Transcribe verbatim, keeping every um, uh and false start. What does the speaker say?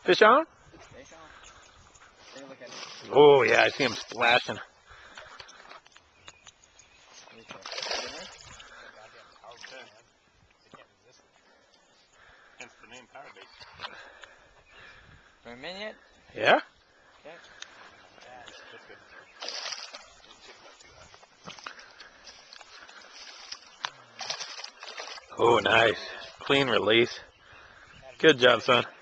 Fish on? Fish on. Take a look at it. Oh yeah, I see him splashing. Hence the name Power Bait. For a minute? Yeah? Okay. That's good. Oh, nice. Clean release. Good job, son.